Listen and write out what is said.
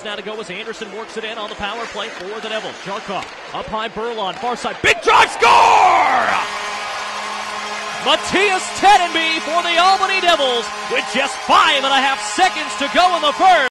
now to go as Anderson works it in on the power play for the Devils. Jarkov up high, Burlon, far side, big drive, score! Mattias Tedenby for the Albany Devils with just 5.5 seconds to go in the first.